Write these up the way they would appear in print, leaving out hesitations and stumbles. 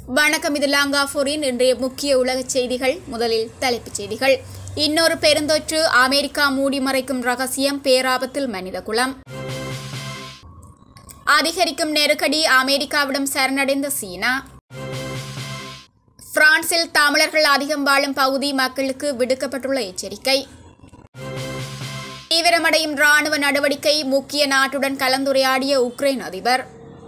வணக்கம், இது Lanka4 இன்றைய முக்கிய உலக செய்திகள். முதலில் தலைப்புச் செய்திகள். இன்னொரு பெருந்தொற்று, அமெரிக்கா மூடி மறைக்கும் ரகசியம், பேராபத்தில் மனிதகுலம். அதிகரிக்கும் நெருக்கடி, அமெரிக்காவிடம் சரணடைந்த சீனா. பிரான்சில் தமிழர்கள் அதிகம் வாழும் பகுதி மக்களுக்கு விடுக்கப்பட்டுள்ள எச்சரிக்கை. தீவிரமடையும் ராணுவ நடவடிக்கை, முக்கிய நாட்டுடன் கலந்துரையாடிய உக்ரைன் அதிபர்.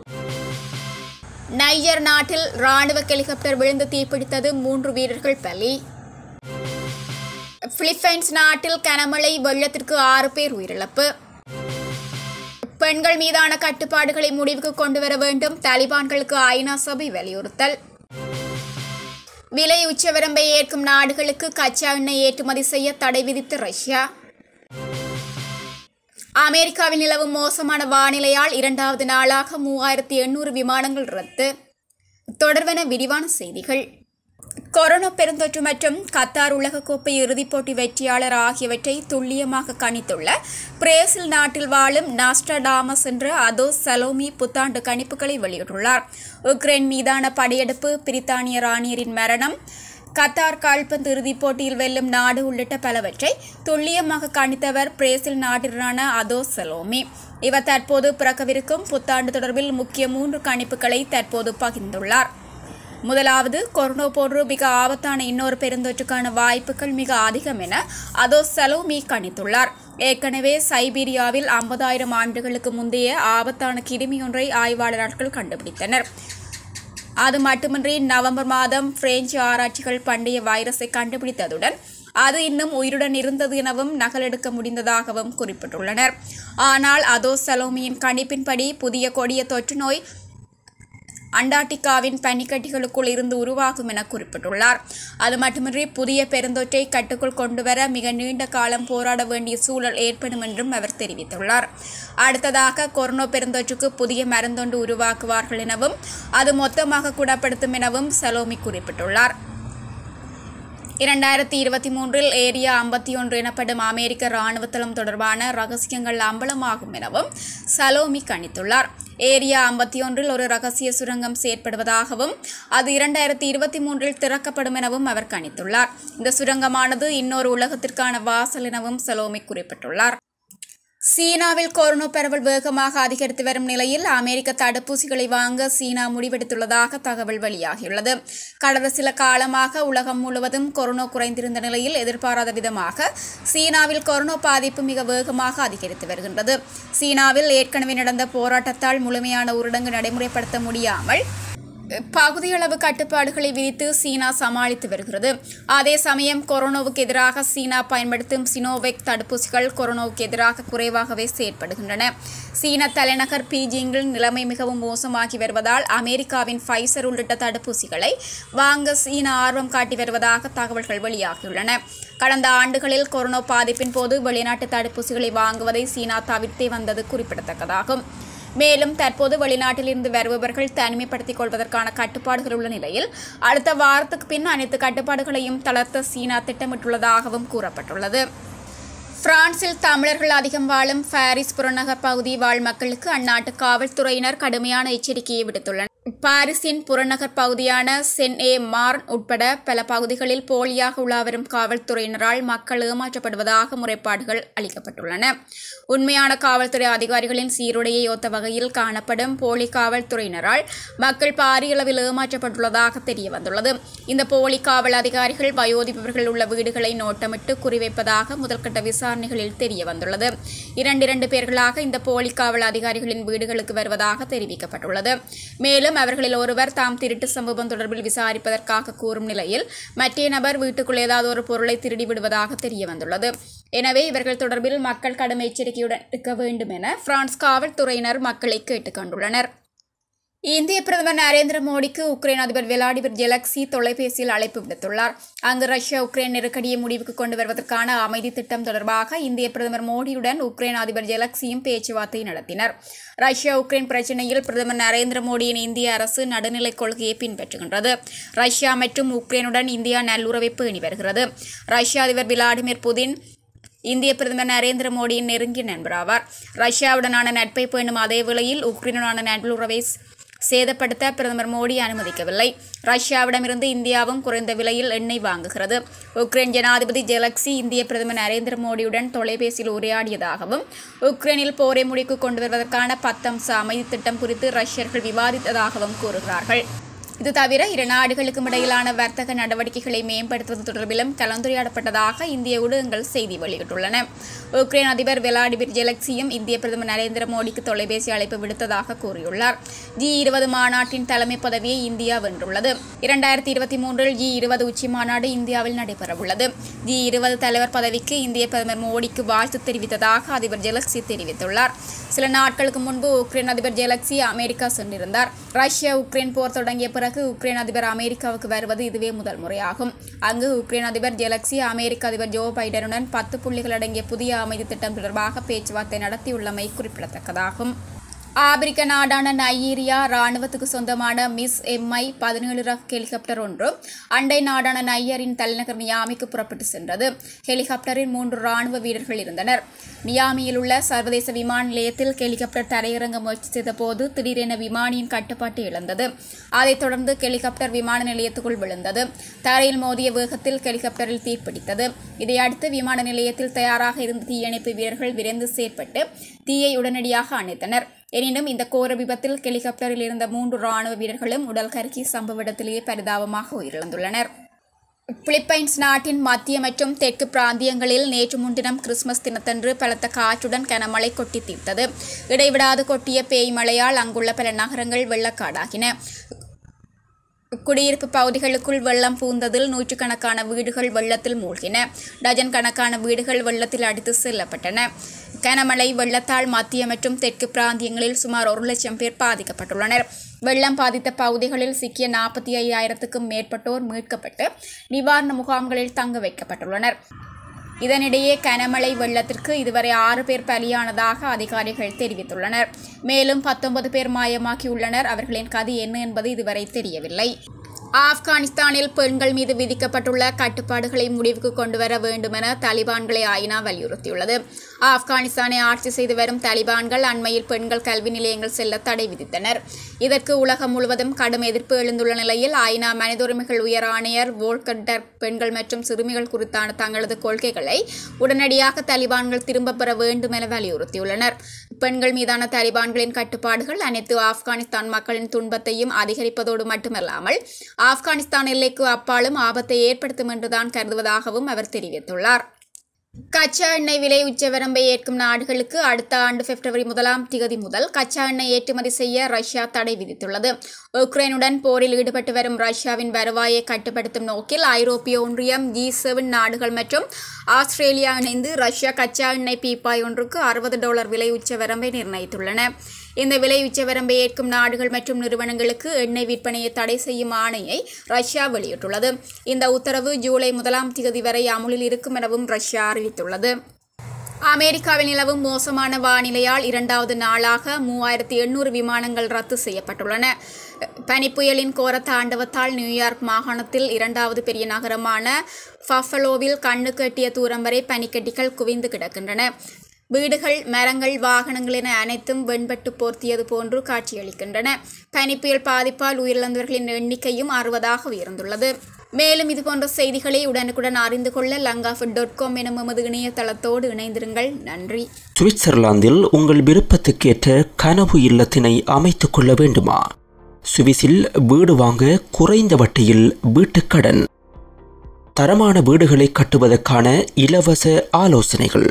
நைஜர் நாட்டில் ராணுவ ஹெலிகாப்டர் விழுந்து தீப்பிடித்தது, 3 வீரர்கள் பலி. பிலிப்பைன்ஸ் நாட்டில் கனமழை, வெள்ளத்திற்கு 6 பேர் உயிரிழப்பு. பெண்கள் மீதான கட்டுப்பாடுகளை முடிவுக்கு கொண்டுவர வேண்டும், தாலிபான்களுக்கு ஐநா சபை வலியுறுத்தல். விலை உச்சவரம்பை ஏற்கும் நாடுகளுக்கு கச்சா எண்ணெய் ஏற்றுமதி செய்ய தடை விதித்த ரஷ்யா. அமெரிக்காவில் நிலவும் மோசமான வானிலையால் 2வது நாளாக 3800 விமானங்கள் ரத்து. தொடர்வென விரிவான செய்திகள். கொரோனா பெருந்தொற்று மற்றும் கத்தார் உலகக்கோப்பை இறுதிப் போட்டி வெற்றியாளர் ஆகியவற்றை துல்லியமாக கணித்துள்ள பிரேசில் நாட்டில் வாழும் நாஸ்ட்ராடாமஸ் என்ற அதோஸ் சலோமி புத்தாண்டு கணிப்புகளை வெளியிட்டுள்ளார். உக்ரைன் மீதான படையெடுப்பு, பிரித்தானிய ராணியரின் மரணம், கத்தார் கால்பந்து இறுதிப் போட்டியில் வெல்லும் நாடு உள்ளிட்ட பலவற்றை துல்லியமாக கணித்தவர் பிரேசில் நாட்டினரான அதோஸ் சலோமி. இவர் தற்போது பிறக்கவிருக்கும் புத்தாண்டு தொடர்பில் முக்கிய 3 கணிப்புகளை தற்போது பகிர்ந்துள்ளார். முதலாவது, கொரோனா போன்று மிக ஆபத்தான இன்னொரு பெருந்தொற்றுக்கான வாய்ப்புகள் மிக அதிகம் என அதோஸ் சலோமி கணித்துள்ளார். ஏற்கனவே சைபீரியாவில் 50,000 ஆண்டுகளுக்கு முந்தைய ஆபத்தான கிருமியொன்றை ஆய்வாளர்கள் கண்டுபிடித்தனர். அது மட்டுமின்றி நவம்பர் மாதம் பிரெஞ்சு ஆராய்ச்சிகள் பண்டைய வைரஸை கண்டுபிடித்ததுடன் அது இன்னும் உயிருடன் இருந்தது எனவும் நகலெடுக்க முடிந்ததாகவும் குறிப்பிட்டுள்ளனர். ஆனால் அதோஸ் சலோமியின் கணிப்பின்படி புதிய கொடிய தொற்று நோய் அண்டார்டிகாவின் பனிக்கட்டிகளுக்குள் இருந்து உருவாகும் என குறிப்பிட்டுள்ளார். அது மட்டுமின்றி புதிய பெருந்தொற்றை கட்டுக்குள் கொண்டுவர மிக நீண்ட காலம் போராட வேண்டிய சூழல் ஏற்படும் என்றும் அவர் தெரிவித்துள்ளார். அடுத்ததாக, கொரோனா பெருந்தொற்றுக்கு புதிய மருந்தொன்று உருவாக்குவார்கள் எனவும் அது மொத்தமாக குணப்படுத்தும் எனவும் சலோமி குறிப்பிட்டுள்ளார். 2023 ஏரியா 51 எனப்படும் அமெரிக்க இராணுவ தளம் தொடர்பான ரகசியங்கள் அம்பலமாகும் எனவும் சலோமி கணித்துள்ளார். ஏரியா 51 ஒரு ரகசிய சுரங்கம் செயற்படுவதாகவும் அது 2023 திறக்கப்படும் எனவும் அவர் கணித்துள்ளார். இந்த சுரங்கமானது இன்னொரு உலகத்திற்கான வாசல் எனவும் சலோமி குறிப்பிட்டுள்ளார். சீனாவில் கொரோனா பரவல் வேகமாக அதிகரித்து வரும் நிலையில் அமெரிக்க தடுப்பூசிகளை வாங்க சீனா முடிவெடுத்துள்ளதாக தகவல் வெளியாகியுள்ளது. கடந்த சில காலமாக உலகம் முழுவதும் கொரோனா குறைந்திருந்த நிலையில் எதிர்பாராத விதமாக சீனாவில் கொரோனா பாதிப்பு மிக வேகமாக அதிகரித்து வருகின்றது. சீனாவில் ஏற்கனவே நடந்த போராட்டத்தால் முழுமையான ஊரடங்கு நடைமுறைப்படுத்த முடியாமல் பகுதியளவு கட்டுப்பாடுகளை விதித்து சீனா சமாளித்து வருகிறது. அதே சமயம் கொரோனாவுக்கு எதிராக சீனா பயன்படுத்தும் சினோவேக் தடுப்பூசிகள் கொரோனாவுக்கு எதிராக குறைவாகவே செயற்படுகின்றன. சீன தலைநகர் பீஜிங்கில் நிலைமை மிகவும் மோசமாகி வருவதால் அமெரிக்காவின் ஃபைசர் உள்ளிட்ட தடுப்பூசிகளை வாங்க சீனா ஆர்வம் காட்டி வருவதாக தகவல்கள் வெளியாகியுள்ளன. கடந்த ஆண்டுகளில் கொரோனா பாதிப்பின் போது வெளிநாட்டு தடுப்பூசிகளை வாங்குவதை சீனா தவிர்த்தே வந்தது குறிப்பிடத்தக்கதாகும். மேலும் தற்போது வெளிநாட்டில் இருந்து வருபவர்கள் தனிமைப்படுத்திக் கொள்வதற்கான கட்டுப்பாடுகள் உள்ள நிலையில் அடுத்த வாரத்துக்கு பின் அனைத்து கட்டுப்பாடுகளையும் தளர்த்த சீனா திட்டமிட்டுள்ளதாகவும் கூறப்பட்டுள்ளது. பிரான்சில் தமிழர்கள் அதிகம் வாழும் பாரிஸ் புறநகர் பகுதி வாழ் மக்களுக்கு அந்நாட்டு காவல்துறையினர் கடுமையான எச்சரிக்கையை விடுத்துள்ளனர். பாரிஸின் புறநகர் பகுதியான சென்-ஏ-மார்ன் உட்பட பல பகுதிகளில் போலியாக உலாவரும் காவல்துறையினரால் மக்கள் ஏமாற்றப்படுவதாக முறைப்பாடுகள் அளிக்கப்பட்டுள்ளன. உண்மையான காவல்துறை அதிகாரிகளின் சீருடையை ஒத்த வகையில் காணப்படும் போலி காவல்துறையினரால் மக்கள் பாரிய அளவில் ஏமாற்றப்பட்டுள்ளதாக தெரியவந்துள்ளது. இந்த போலி காவல் அதிகாரிகள் வயோதிபர்கள் உள்ள வீடுகளை நோட்டமிட்டு குறிவைப்பதாக முதல்கட்ட விசாரணைகளில் தெரியவந்துள்ளது. 2 பேர்களாக இந்த போலி காவல் அதிகாரிகளின் வீடுகளுக்கு வருவதாக தெரிவிக்கப்பட்டுள்ளது. மேலும் அவர்களில் ஒருவர் தாம் திருட்டு சம்பவம் தொடர்பில் விசாரிப்பதற்காக கூறும் நிலையில் மற்ற நபர் வீட்டுக்குள் ஏதாவது ஒரு பொருளை திருடி விடுவதாக தெரியவந்துள்ளது. எனவே இவர்கள் தொடர்பில் மக்கள் கடும் எச்சரிக்கையுடன் இருக்க வேண்டும் என பிரான்ஸ் காவல்துறையினர் மக்களை கேட்டுக் கொண்டுள்ளனர். இந்திய பிரதமர் நரேந்திர மோடிக்கு உக்ரைன் அதிபர் விளாடிமிர் ஜெலன்ஸ்கி தொலைபேசியில் அழைப்பு விடுத்துள்ளார். அங்கு ரஷ்யா உக்ரைன் நெருக்கடியை முடிவுக்கு கொண்டு வருவதற்கான அமைதி திட்டம் தொடர்பாக இந்திய பிரதமர் மோடியுடன் உக்ரைன் அதிபர் ஜெலன்ஸ்கியும் பேச்சுவார்த்தை நடத்தினர். ரஷ்யா உக்ரைன் பிரச்சினையில் பிரதமர் நரேந்திர மோடியின் இந்திய அரசு நடுநிலை கொள்கையை பின்பற்றுகின்றது. ரஷ்யா மற்றும் உக்ரைனுடன் இந்தியா நல்லுறவை பேணி வருகிறது. ரஷ்ய அதிபர் விளாடிமிர் புதின் இந்திய பிரதமர் நரேந்திர மோடியின் நெருங்கிய நண்பராவார். ரஷ்யாவுடனான நட்பை பேணும் அதே வேளையில் உக்ரைனுடனான நல்லுறவை சேதப்படுத்த பிரதமர் மோடி அனுமதிக்கவில்லை. ரஷ்யாவிடமிருந்து இந்தியாவும் குறைந்த விலையில் எண்ணெய் வாங்குகிறது. உக்ரைன் ஜனாதிபதி ஜெலன்ஸ்கி இந்திய பிரதமர் நரேந்திர மோடியுடன் தொலைபேசியில் உரையாடியதாகவும் உக்ரைனில் போரை முடிவுக்கு கொண்டு வருவதற்கான 10 அம்ச அமைதி திட்டம் குறித்து ரஷ்யர்கள் விவாதித்ததாகவும் கூறுகிறார்கள். இது தவிர இரு நாடுகளுக்கும் இடையிலான வர்த்தக நடவடிக்கைகளை மேம்படுத்துவது தொடர்பிலும் கலந்துரையாடப்பட்டதாக இந்திய ஊடகங்கள் செய்தி வெளியிட்டுள்ளன. உக்ரைன் அதிபர் விளாடிமிர் ஜெலன்ஸ்கியும் இந்திய பிரதமர் நரேந்திர மோடிக்கு தொலைபேசி அழைப்பு விடுத்ததாக கூறியுள்ளார். G20 மாநாட்டின் தலைமை பதவியை இந்தியா வென்றுள்ளது. 2023 G20 உச்சி மாநாடு இந்தியாவில் நடைபெறவுள்ளது. G20 தலைவர் பதவிக்கு இந்திய பிரதமர் மோடிக்கு வாழ்த்து தெரிவித்ததாக அதிபர் ஜெலன்ஸ்கி தெரிவித்துள்ளார். சில நாட்களுக்கு முன்பு உக்ரைன் அதிபர் ஜெலன்ஸ்கி அமெரிக்கா சென்றிருந்தார். ரஷ்யா உக்ரைன் போர் தொடங்கிய பிறகு உக்ரைன் அதிபர் அமெரிக்காவுக்கு வருவது இதுவே முதல் முறையாகும். அங்கு உக்ரைன் அதிபர் ஜெலன்ஸ்கி அமெரிக்க அதிபர் ஜோ பைடனுடன் 10 புள்ளிகள் அடங்கிய புதிய அமைதி திட்டம் தொடர்பாக பேச்சுவார்த்தை நடத்தியுள்ளமை குறிப்பிடத்தக்கதாகும். ஆப்பிரிக்க நாடான நைஜீரியா இராணுவத்துக்கு சொந்தமான மிஸ் MI-17 ரக ஹெலிகாப்டர் ஒன்று அண்டை நாடான நைஜரின் தலைநகர் நியாமிக்கு புறப்பட்டு சென்றது. ஹெலிகாப்டரில் 3 இராணுவ வீரர்கள் இருந்தனர். நியாமியில் உள்ள சர்வதேச விமான நிலையத்தில் ஹெலிகாப்டர் தரையிறங்க முயற்சி செய்த போது திடீரென விமானியின் கட்டுப்பாட்டை இழந்தது. அதைத் தொடர்ந்து ஹெலிகாப்டர் விமான நிலையத்துக்குள் விழுந்தது. தரையில் மோதிய வேகத்தில் ஹெலிகாப்டரில் தீப்பிடித்தது. இதையடுத்து விமான நிலையத்தில் தயாராக இருந்த தீயணைப்பு வீரர்கள் விரைந்து செயற்பட்டு தீயை உடனடியாக அணைத்தனர். எனினும் இந்த கோர விபத்தில் ஹெலிகாப்டரில் இருந்த 3 இராணுவ வீரர்களும் உடல் கருகி சம்பவ இடத்திலேயே பரிதாபமாக உயிரிழந்துள்ளனர். பிலிப்பைன்ஸ் நாட்டின் மத்திய மற்றும் தெற்கு பிராந்தியங்களில் நேற்று முன்தினம் கிறிஸ்துமஸ் தினத்தன்று பலத்த காற்றுடன் கனமழை கொட்டி தீர்த்தது. இடைவிடாது கொட்டிய பேய் மழையால் அங்குள்ள பல நகரங்கள் வெள்ளக்காடாகின. குடியிருப்பு பகுதிகளுக்குள் வெள்ளம் பூந்ததில் நூற்றுக்கணக்கான வீடுகள் வெள்ளத்தில் மூழ்கின. டஜன் கணக்கான வீடுகள் வெள்ளத்தில் அடித்து செல்லப்பட்டன. கனமழை வெள்ளத்தால் மத்திய மற்றும் தெற்கு பிராந்தியங்களில் சுமார் 1 லட்சம் பேர் பாதிக்கப்பட்டுள்ளனர். வெள்ளம் பாதித்த பகுதிகளில் சிக்கிய 45,000க்கும் மேற்பட்டோர் மீட்கப்பட்டு நிவாரண முகாம்களில் தங்க வைக்கப்பட்டுள்ளனர். இதனிடையே கனமழை வெள்ளத்திற்கு இதுவரை 6 பேர் பலியானதாக அதிகாரிகள் தெரிவித்துள்ளனர். மேலும் 19 பேர் மாயமாகியுள்ளனர். அவர்களின் கதி என்ன என்பது இதுவரை தெரியவில்லை. ஆப்கானிஸ்தானில் பெண்கள் மீது விதிக்கப்பட்டுள்ள கட்டுப்பாடுகளை முடிவுக்கு கொண்டுவர வேண்டுமென தாலிபான்களை ஐநா வலியுறுத்தியுள்ளது. ஆப்கானிஸ்தானை ஆட்சி செய்து வரும் தாலிபான்கள் அண்மையில் பெண்கள் கல்வி நிலையங்கள் செல்ல தடை விதித்தனர். இதற்கு உலகம் முழுவதும் கடும் எதிர்ப்பு எழுந்துள்ள நிலையில் ஐநா மனித உரிமைகள் உயர் ஆணையர் வோல்கர் டர்க் பெண்கள் மற்றும் சிறுமிகள் குறித்தான தங்களது கொள்கைகளை உடனடியாக தாலிபான்கள் திரும்பப் பெற வேண்டும் என வலியுறுத்தியுள்ளனர். பெண்கள் மீதான தாலிபான்களின் கட்டுப்பாடுகள் அனைத்து ஆப்கானிஸ்தான் மக்களின் துன்பத்தையும் அதிகரிப்பதோடு மட்டுமல்லாமல் ஆப்கானிஸ்தான் எல்லைக்கு அப்பாலும் ஆபத்தை ஏற்படுத்தும் என்றுதான் கருதுவதாகவும் அவர் தெரிவித்துள்ளார். கச்சா எண்ணெய் விலை உச்சவரம்பை ஏற்கும் நாடுகளுக்கு அடுத்த ஆண்டு பிப்ரவரி 1ஆம் தேதி முதல் கச்சா எண்ணெய் ஏற்றுமதி செய்ய ரஷ்யா தடை விதித்துள்ளது. உக்ரைனுடன் போரில் ஈடுபட்டு வரும் ரஷ்யாவின் வருவாயை கட்டுப்படுத்தும் நோக்கில் ஐரோப்பிய ஒன்றியம், G7 நாடுகள் மற்றும் ஆஸ்திரேலியா இணைந்து ரஷ்யா கச்சா எண்ணெய் பீப்பாய் ஒன்றுக்கு $60 விலை உச்சவரம்பை நிர்ணயித்துள்ளன. இந்த விலை உச்சவரம்பை ஏற்கும் நாடுகள் மற்றும் நிறுவனங்களுக்கு எண்ணெய் விற்பனையை தடை செய்யும் ஆணையை ரஷ்யா வெளியிட்டுள்ளது. இந்த உத்தரவு ஜூலை 1ஆம் தேதி வரை அமுலில் இருக்கும் எனவும் ரஷ்யா அறிவித்துள்ளது. அமெரிக்காவில் நிலவும் மோசமான வானிலையால் 2வது நாளாக 3800 விமானங்கள் ரத்து செய்யப்பட்டுள்ளன. பனிப்புயலின் கோர தாண்டவத்தால் நியூயார்க் மாகாணத்தில் 2வது பெரிய நகரமான பஃபலோவில் கண்ணுக்கு எட்டிய தூரம் வரை பனிக்கட்டிகள் குவிந்து கிடக்கின்றன. வீடுகள், மரங்கள், வாகனங்கள் என அனைத்தும் வெண்பட்டு போர்த்தியது போன்று காட்சியளிக்கின்றன. பனிப்புயல் பாதிப்பால் உயிரிழந்தவர்களின் எண்ணிக்கையும் 60ஆக உயர்ந்துள்ளது. மேலும் இதுபோன்ற செய்திகளை உடனுக்குடன் அறிந்து கொள்ள Lanka4.com எனும் எமது இணையதளத்தோடு இணைந்திருங்கள். நன்றி. சுவிட்சர்லாந்தில் உங்கள் விருப்பத்துக்கேற்ற கனவு இல்லத்தினை அமைத்துக் கொள்ள வேண்டுமா? சுவிஸில் வீடு வாங்க குறைந்த வட்டியில் வீட்டுக்கடன், தரமான வீடுகளை கட்டுவதற்கான இலவச ஆலோசனைகள்.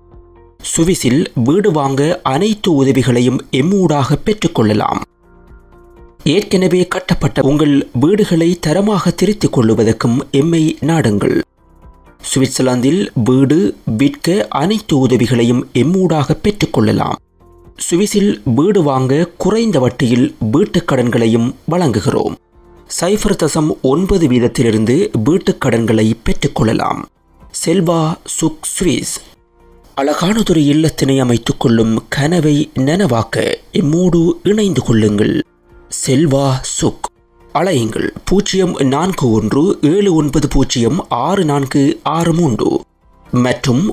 சுவிஸில் வீடு வாங்க அனைத்து உதவிகளையும் எம்மூடாக பெற்றுக்கொள்ளலாம். ஏற்கனவே கட்டப்பட்ட உங்கள் வீடுகளை தரமாக திருத்திக் கொள்ளுவதற்கும் எம்மை நாடுங்கள். சுவிட்சர்லாந்தில் வீடு விற்க அனைத்து உதவிகளையும் எம்மூடாக பெற்றுக்கொள்ளலாம். சுவிஸில் வீடு வாங்க குறைந்த வட்டியில் வீட்டுக் கடன்களையும் வழங்குகிறோம். 0.9% வீட்டுக் பெற்றுக்கொள்ளலாம். Selva Zug Swiss. அழகானதொரு இல்லத்தினை அமைத்துக் கொள்ளும் கனவை நனவாக்க எம்மோடு இணைந்து கொள்ளுங்கள். செல்வா சுக். அழையுங்கள் 04179064663 மற்றும்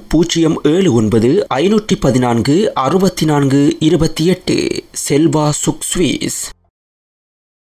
079 514 64 28. Selva Zug Swiss.